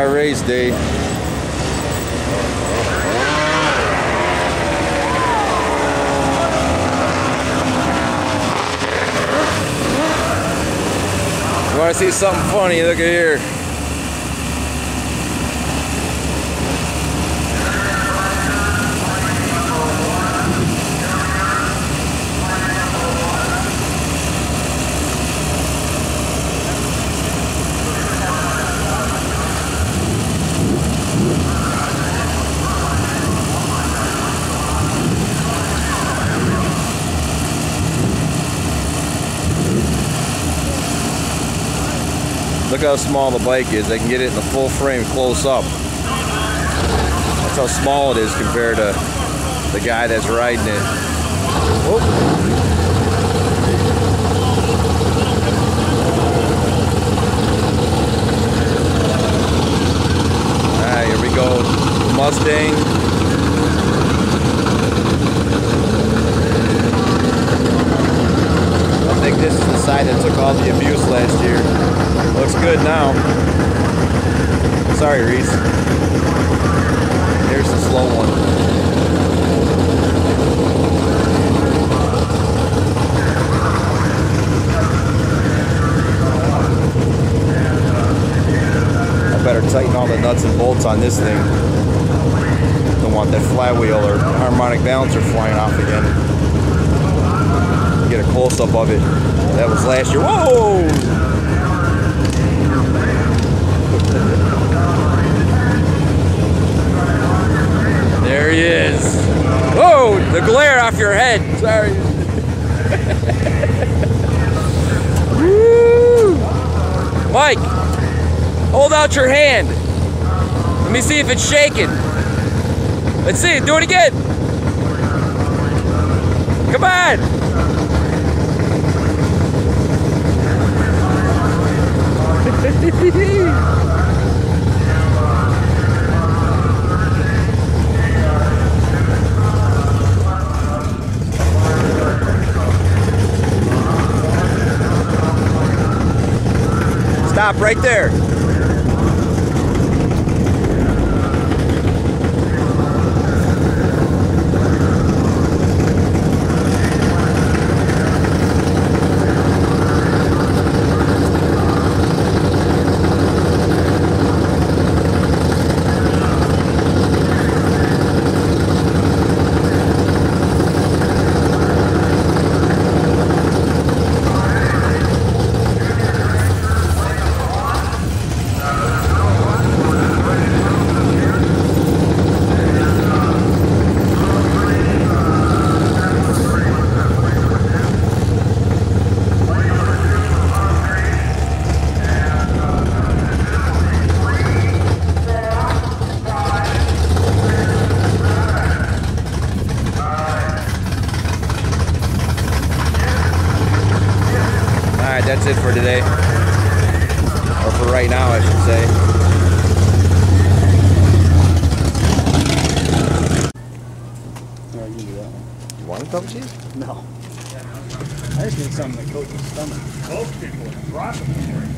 car race day. You want to see something funny? Look at here. Look how small the bike is. They can get it in the full frame close up. That's how small it is compared to the guy that's riding it. Whoop. Alright, here we go. Mustang. I think this is the side that took all the abuse last year. Looks good now. Sorry, Reese. Here's the slow one. I better tighten all the nuts and bolts on this thing. Don't want that flywheel or harmonic balancer flying off again. Get a close-up of it. That was last year. Whoa! There he is. Whoa, the glare off your head. Sorry. Woo. Mike, hold out your hand. Let me see if it's shaking. Let's see, do it again. Come on. Stop right there. That's it for today, or for right now, I should say. No, I can do that one. You want a double cheese? No. I just need something to coat the stomach. Most people are rocking this way.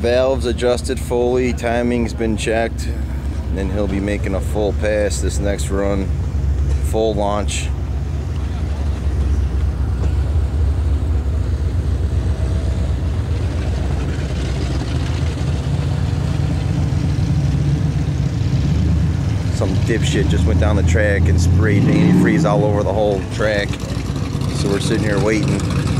Valves adjusted fully, timing's been checked, and then he'll be making a full pass this next run, full launch. Some dipshit just went down the track and sprayed antifreeze all over the whole track, so we're sitting here waiting.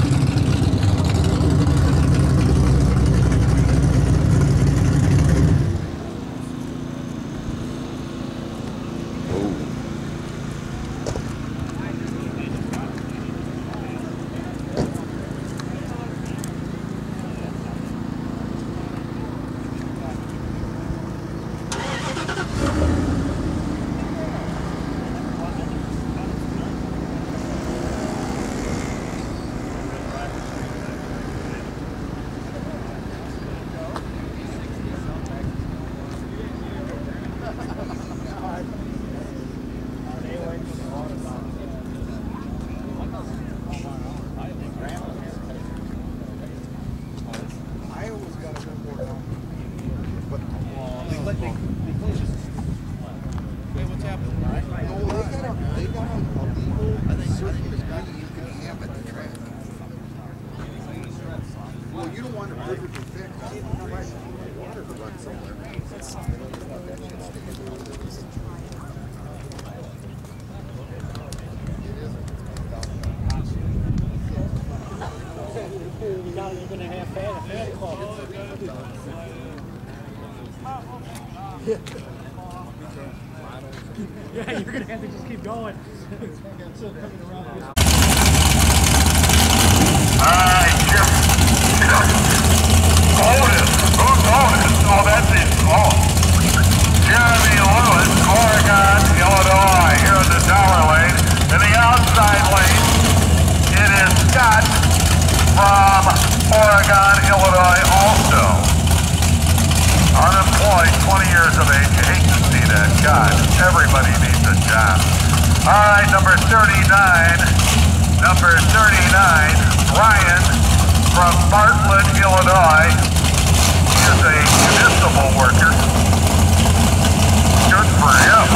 Yeah, you're gonna have to just keep going. Alright, Jim. Otis. Who's Otis? Oh, that's it. Oh. Jeremy Lewis, Oregon, Illinois. Here in the tower lane. In the outside lane, it is Scott from Oregon, Illinois also. Unemployed, 20 years of age. You hate to see that. God, everybody needs a job. All right, number 39, Brian from Bartlett, Illinois. He is a municipal worker. Good for him.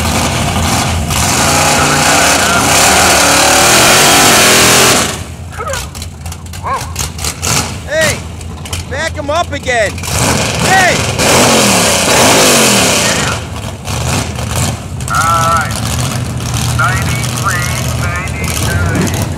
Whoa. Hey, back him up again. Hey! Alright. 93, 99.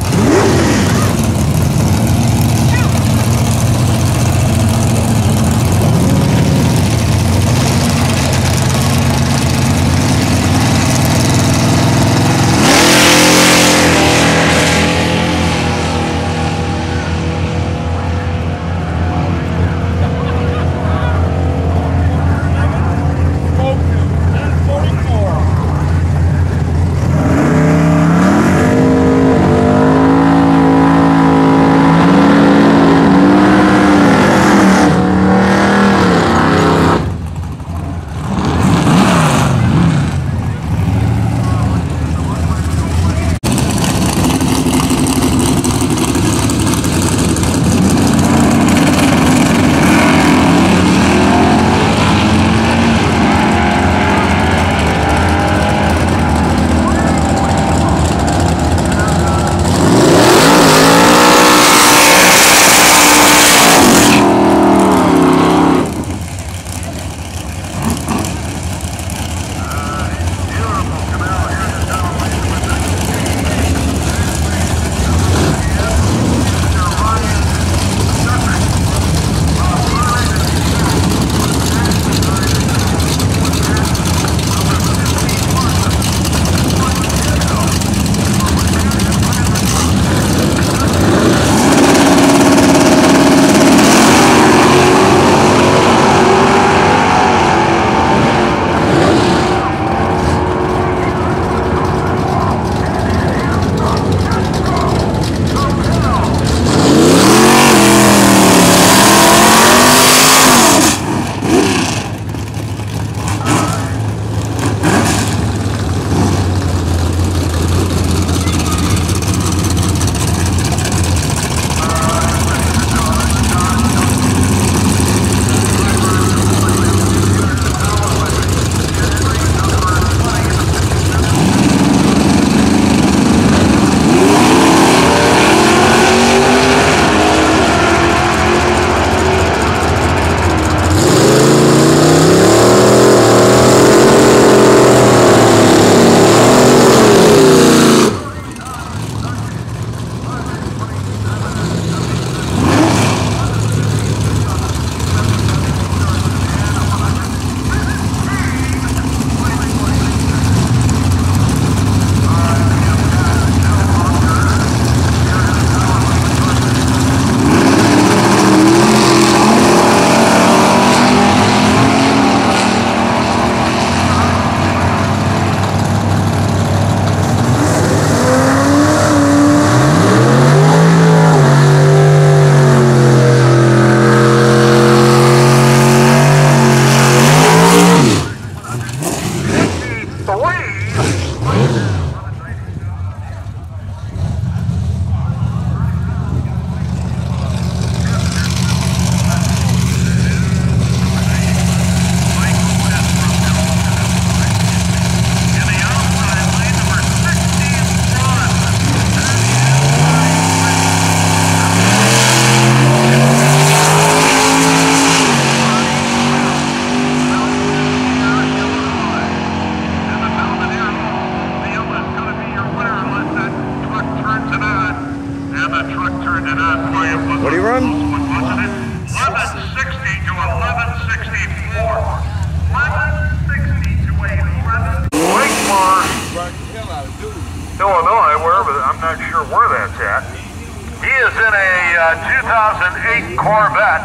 Illinois, wherever, I'm not sure where that's at. He is in a 2008 Corvette.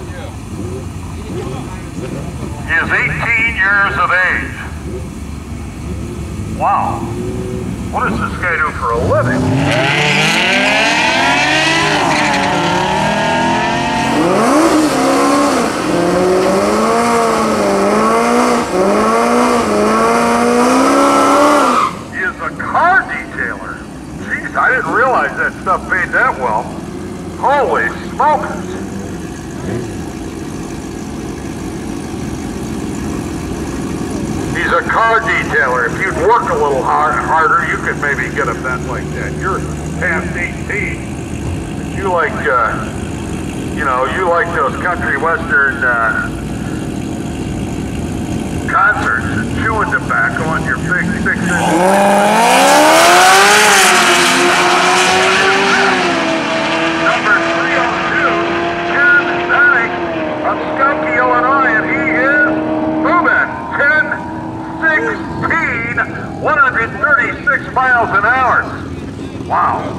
He is 18 years of age. Wow. What does this guy do for a living? He is a car detailer. Jeez, I didn't realize that stuff paid that well. Holy smokers. He's a car detailer. If you'd work a little harder, you could maybe get a bet like that. You're past 18. You like, you know, you like those country western concerts and chewing tobacco on your big 6-inch. Number 302, Ken Bannick of Skokie, Illinois, and he is moving 136 miles an hour. Wow.